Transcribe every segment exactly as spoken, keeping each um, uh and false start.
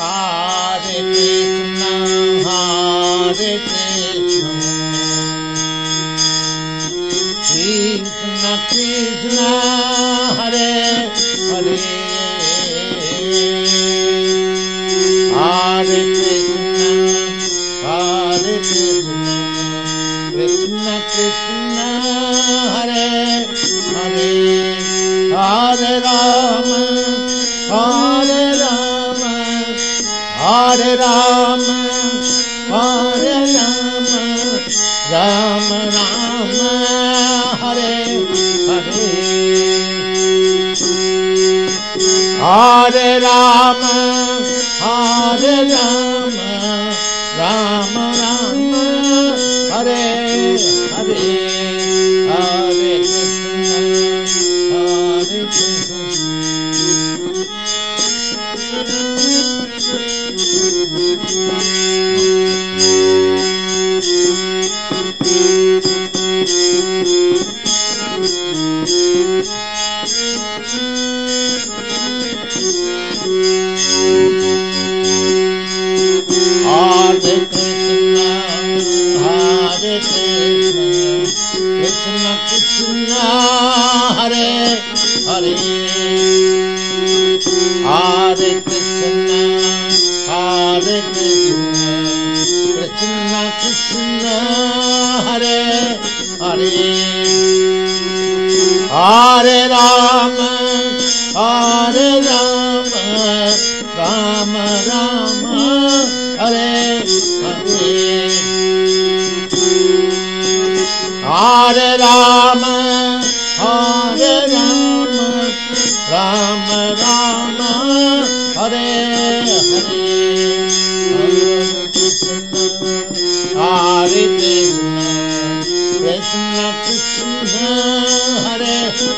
Hare Krishna, Hare Krishna, Krishna Krishna, Hare Hare, Hare Krishna, Hare Krishna, Krishna Krishna, Hare Hare, Hare Rama, Hare Rama, Hare Rama, Hare Rama, Rama Rama, Hare Hare, Hare Rama, Hare Rama, Rama Rama, Hare Hare, Hare Krishna, Hare Krishna. Hare Krishna, Hare Krishna, Krishna Krishna, Hare Hare, Hare Krishna, Hare Krishna, Krishna Krishna, Hare Hare, Hare Rama, Hare Rama, Rama Rama, Hare Hare, Hare Rama, Hare Rama, Rama Rama, Hare Hare, Hare Krishna, Hare Krishna, Krishna Krishna, Hare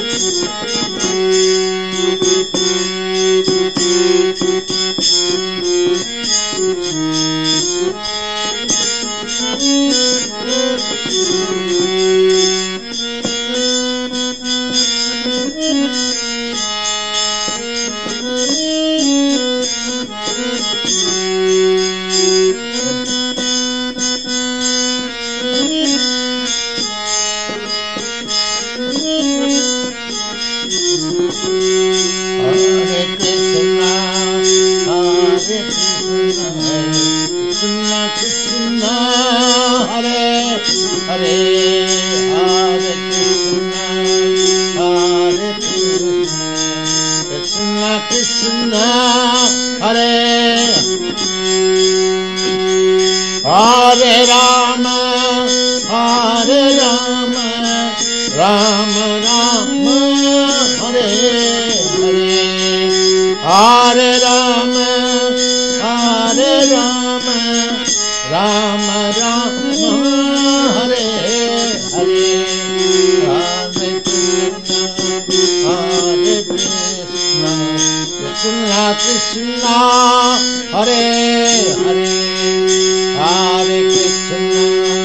Hare Rama, Hare Rama, Rama Rama, Hare Hare, Hare Rama, Hare Rama, Rama Rama, Hare Hare, Hare Krishna, Hare Krishna, Krishna Krishna, Hare Hare, Hare Krishna,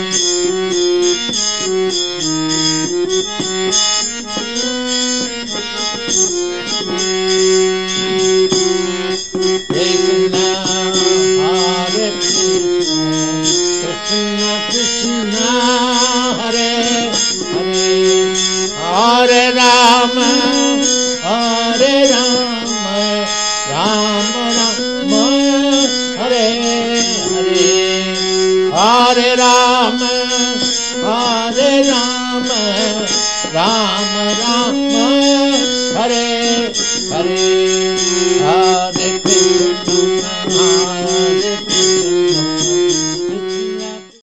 Krishna, Hare Krishna, Krishna Krishna, Hare Hare, Hare Rama, Hare Rama, Rama Rama, Hare Hare, Hare Rama, Hare Rama, Rama Rama, Hare Hare, Hare